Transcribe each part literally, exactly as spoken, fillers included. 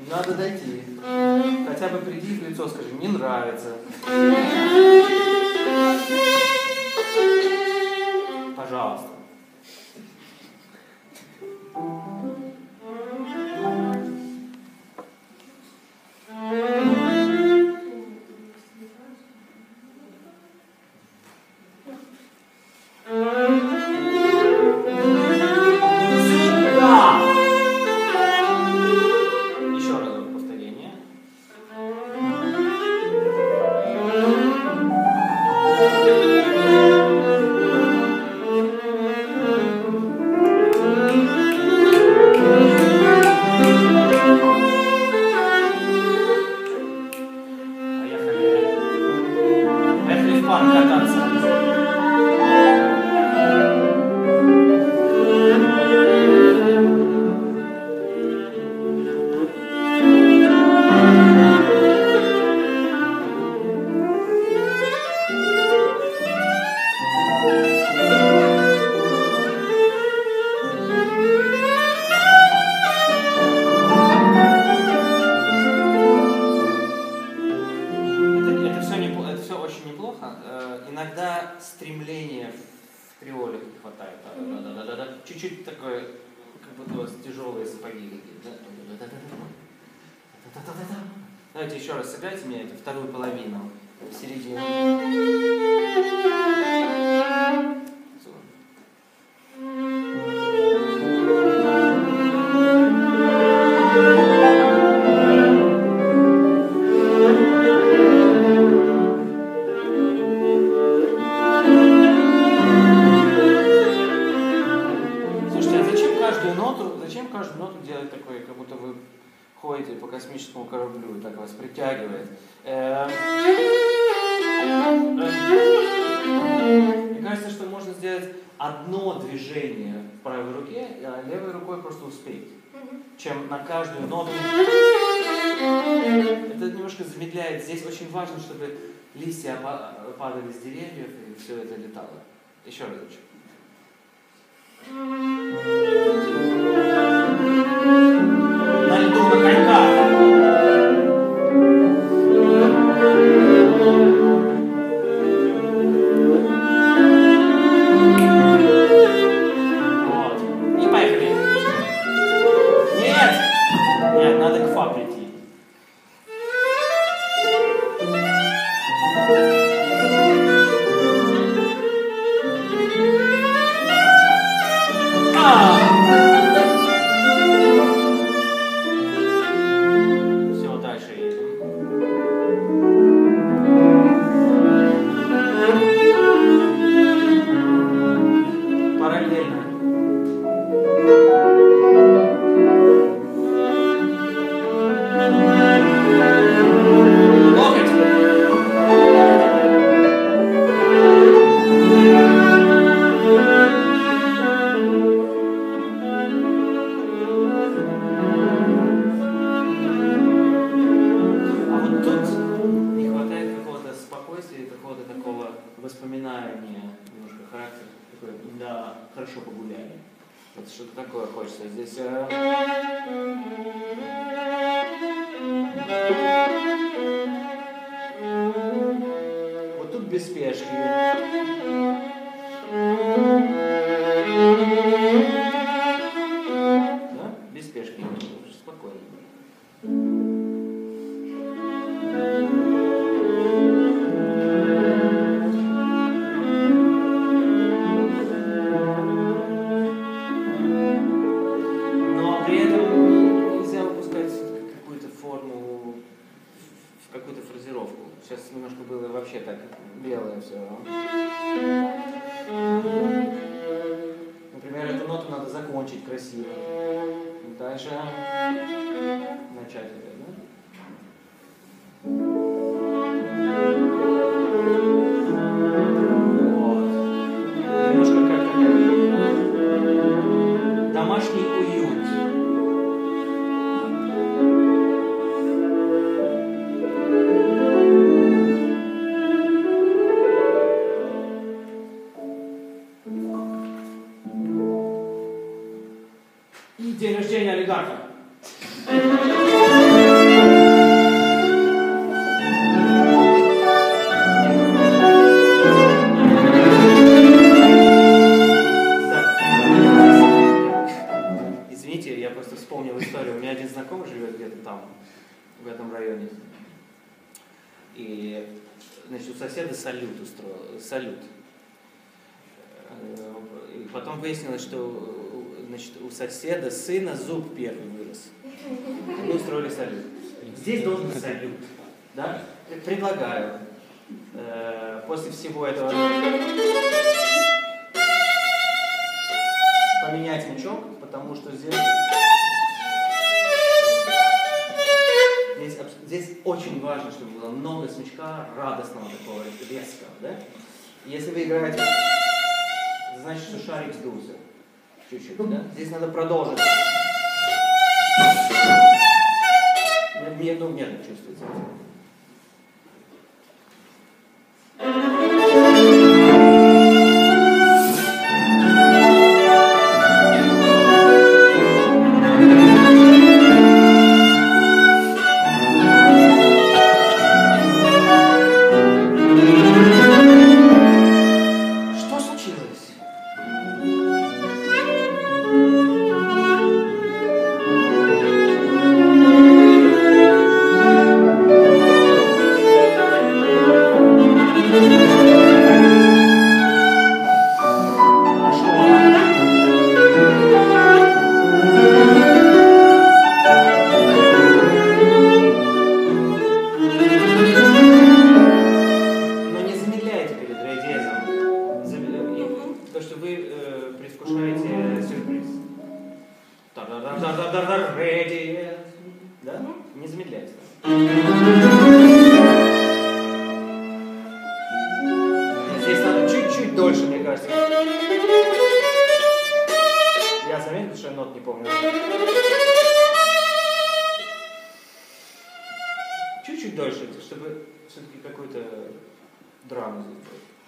Надо дойти. Хотя бы приди в лицо, скажи, не нравится. Пожалуйста. Иногда стремления в триоле не хватает. Чуть-чуть такое, как будто у вас тяжелые сапоги какие-то. Давайте еще раз сыграйте мне эту вторую половину в середине. Каждую ноту делать такой, как будто вы ходите по космическому кораблю и так вас притягивает. Мне кажется, что можно сделать одно движение в правой руке, а левой рукой просто успеть. Чем на каждую ноту. Это немножко замедляет. Здесь очень важно, чтобы листья падали с деревьев и все это летало. Еще разочек. На льду, на коньках. Вот. И поехали. Нет! Нет, надо к фа прийти. Воспоминания, немножко характер такой, да, хорошо погуляли. Вот что-то такое хочется здесь. Вот тут без спешки. Да? Без спешки. Спокойно. Какую-то фразировку. Сейчас немножко было вообще так белое все. Например, эту ноту надо закончить красиво. Дальше начать это, да? Вот. Немножко как домашний уют. И день рождения олигарха. просто вспомнил историю. У меня один знакомый живет где-то там, в этом районе. И, значит, у соседа салют устроил, салют. И потом выяснилось, что, значит, у соседа сына зуб первый вырос. Они устроили салют. Здесь должен быть салют. Да? Предлагаю э, после всего этого поменять смычок, потому что здесь, здесь, здесь очень важно, чтобы было много смычка радостного такого, резкого. Да? Если вы играете, это значит, что шарик сдулся чуть-чуть. Да? Здесь надо продолжить. Мне, ну, медленно чувствуется. Да? Не замедляйте. Здесь надо чуть-чуть дольше, мне кажется. Я заметил, что я нот не помню. Чуть-чуть дольше, чтобы все-таки какую-то драму сделать.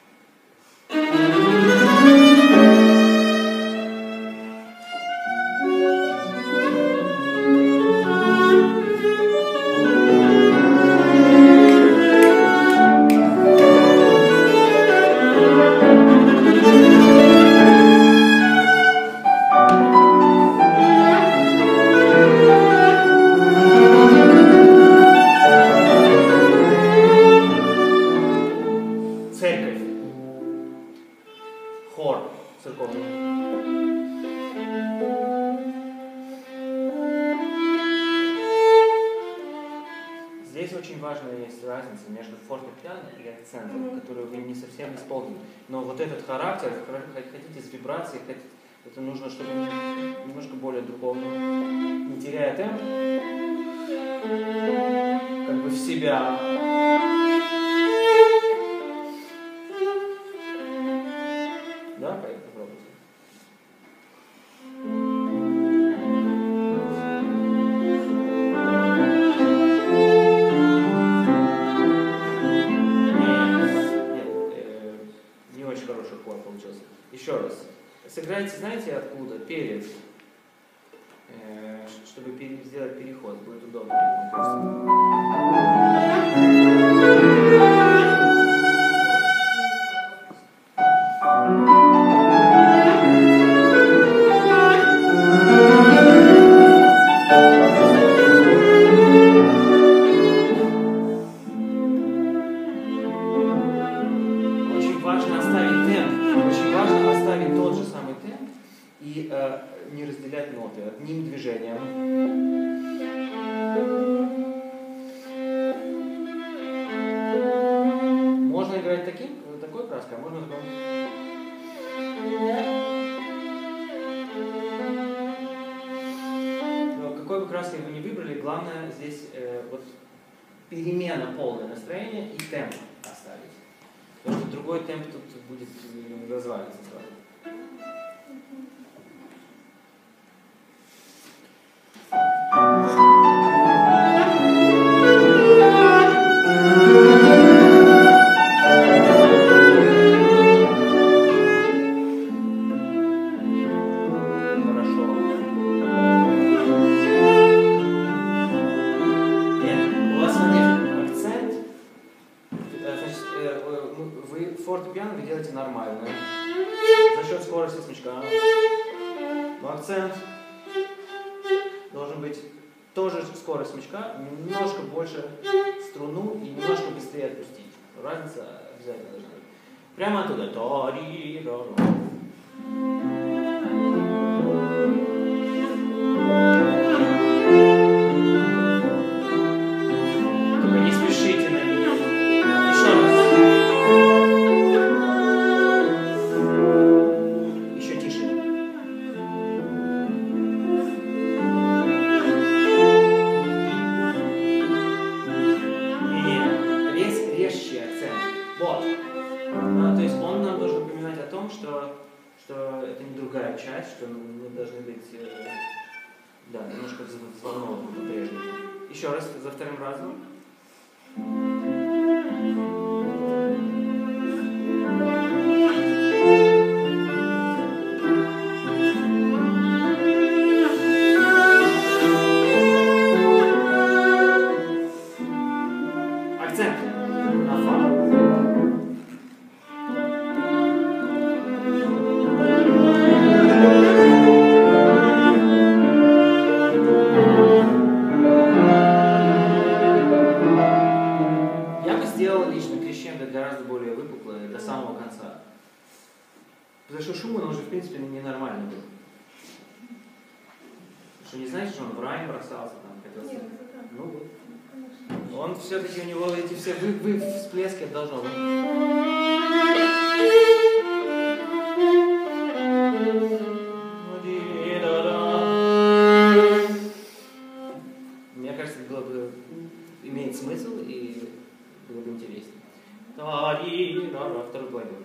Хор церковный. Здесь очень важная есть разница между фортепиано и акцентом, которую вы не совсем исполнили. Но вот этот характер, хотите с вибрацией, хотите, это нужно, чтобы немножко более духовно, не теряя темп, как бы в себя. Да, попробуйте. Нет, э, не очень хороший хор получился. Еще раз. Сыграйте, знаете откуда? Перед. Э, чтобы сделать переход, будет удобно. И э, не разделять ноты одним движением. Можно играть таким, такой краской, а можно такой. Но какой бы краской вы не выбрали, главное здесь э, вот перемена, полное настроение и темп оставить. Потому что другой темп тут будет разваливаться сразу. Вы фортепиано вы делаете нормально. За счет скорости смычка. должен быть тоже скорость смычка, немножко больше струну и немножко быстрее отпустить. Разница обязательно должна быть. Прямо оттуда. Только не спешите на меня. Еще раз. Еще тише. Не, рез, резче акцент. Вот. А, то есть он нам должен напоминать о том, что, что это не другая часть, что мы должны быть э, да, немножко взволнованы по-прежнему. Еще раз, за вторым разом. Акцент на фа. Я бы сделал лично крещендо гораздо более выпуклое до самого конца. Потому что Шуман, он же в принципе ненормальный был. Что не знаете, что он в рай бросался там? Хотел... Нет, ну вот. Он все-таки, у него эти все вы, вы всплески должно быть. Мне кажется, это было бы имеет смысл и было бы интереснее. Второй плавик.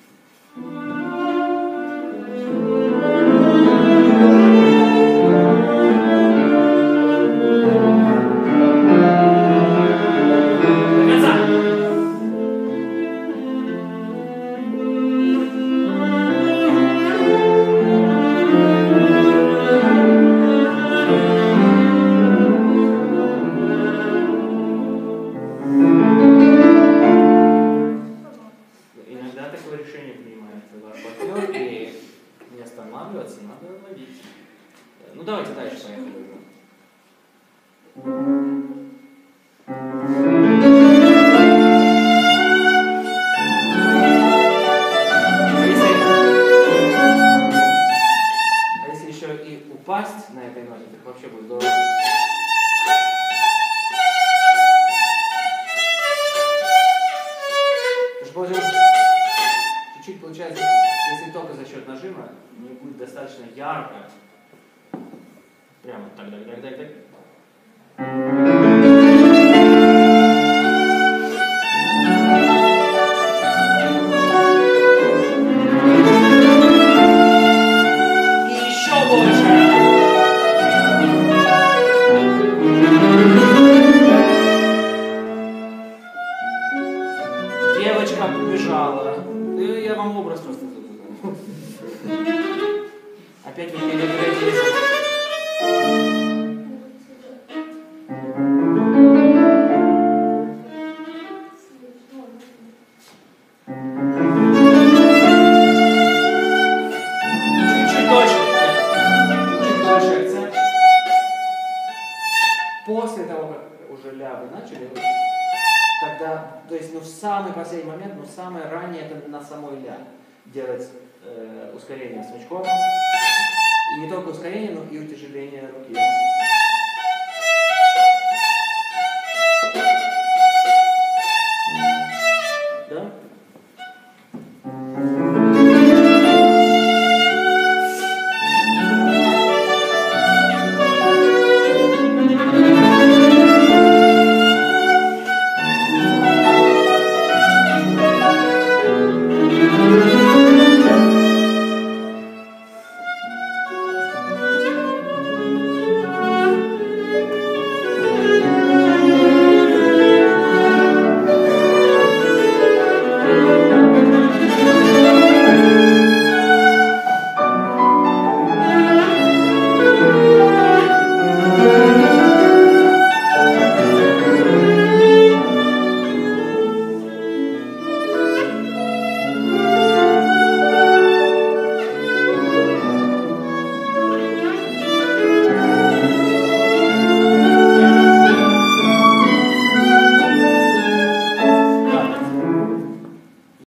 Иногда такое решение принимает ваш партнер, и не останавливаться, надо ловить. Ну давайте дальше поехали уже. А если, а если еще и упасть на этой ноте, так вообще будет здорово. Чуть-чуть получается, если только за счет нажима, не будет достаточно ярко. Прямо так, так, так, так, так. И еще больше. Девочка побежала. Я вам образ просто задаю. Опять вы не доверяете. Чуть-чуть дольше. Чуть дольше акцент. После того, как уже ля вы начали, тогда, то есть, ну, в самый последний момент, но самое раннее, это на самой ля делать э, ускорение смычком. И не только ускорение, но и утяжеление руки.